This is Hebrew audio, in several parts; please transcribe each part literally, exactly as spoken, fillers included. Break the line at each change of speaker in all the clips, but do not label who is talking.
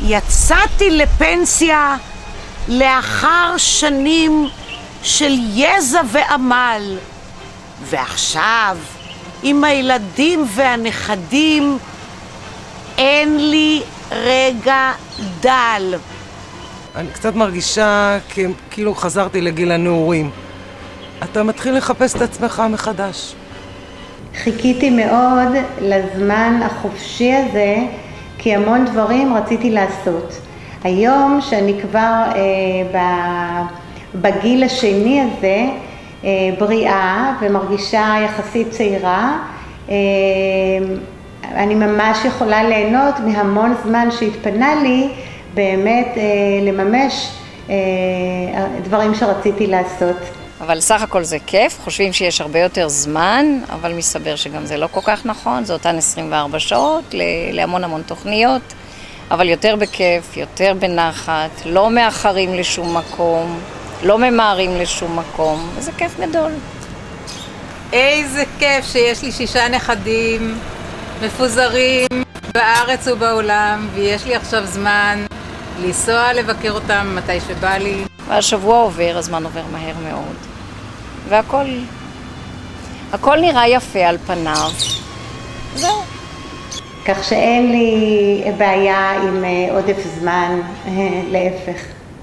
יצאתי לפנסיה לאחר שנים של יזע ועמל, ועכשיו עם הילדים והנכדים אין לי רגע דל.
אני קצת מרגישה כאילו חזרתי לגיל הנעורים. אתה מתחיל לחפש את עצמך מחדש.
חיכיתי מאוד לזמן החופשי הזה, כי המון דברים רציתי לעשות. היום שאני כבר אה, בגיל השני הזה, אה, בריאה ומרגישה יחסית צעירה, אה, אני ממש יכולה ליהנות מהמון זמן שהתפנה לי באמת אה, לממש אה, דברים שרציתי לעשות.
אבל סך הכל זה כיף, חושבים שיש הרבה יותר זמן, אבל מסתבר שגם זה לא כל כך נכון, זה אותן עשרים וארבע שעות להמון המון תוכניות, אבל יותר בכיף, יותר בנחת, לא מאחרים לשום מקום, לא ממהרים לשום מקום, וזה כיף גדול.
איזה כיף שיש לי שישה נכדים מפוזרים בארץ ובעולם, ויש לי עכשיו זמן לנסוע לבקר אותם מתי שבא לי.
והשבוע עובר, הזמן עובר מהר מאוד, והכל, הכל נראה יפה על פניו. זהו.
כך שאין לי בעיה עם עודף זמן, להפך.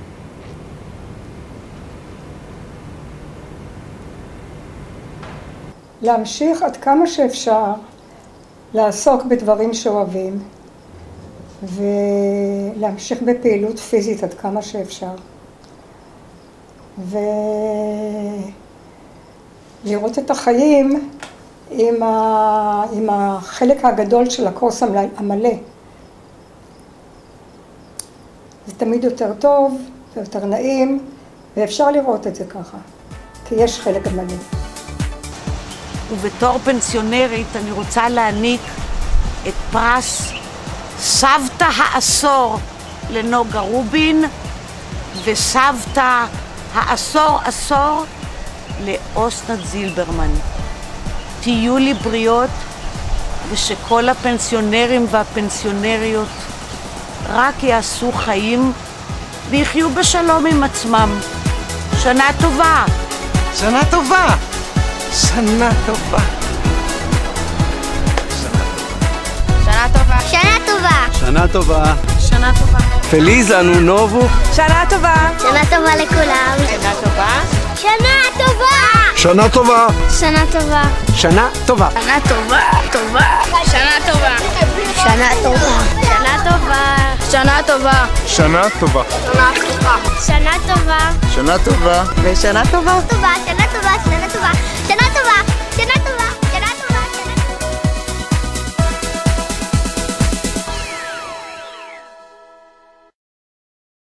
להמשיך עד כמה שאפשר לעסוק בדברים שאוהבים, ולהמשיך בפעילות פיזית עד כמה שאפשר. ולראות את החיים עם, ה... עם החלק הגדול של הכוס המלא. זה תמיד יותר טוב ויותר נעים, ואפשר לראות את זה ככה, כי יש חלק מלא.
ובתור פנסיונרית אני רוצה להעניק את פרס סבתא העשור לנוגה רובין, וסבתא העשור עשור לאסנת זילברמן. תהיו לי בריאות, ושכל הפנסיונרים והפנסיונריות רק יעשו חיים ויחיו בשלום עם עצמם. שנה טובה.
שנה טובה. שנה טובה.
שנה טובה.
שנה טובה.
שנה טובה.
שנה טובה.
פליז אנו נובו.
שנה טובה. שנה טובה לכולם.
שנה טובה.
שנה טובה.
שנה טובה.
שנה טובה.
שנה טובה.
שנה טובה. טובה. שנה טובה. שנה טובה. שנה טובה. שנה טובה.
שנה טובה.
שנה טובה.
שנה טובה.
ושנה טובה.
טובה. שנה טובה. שנה טובה. שנה טובה.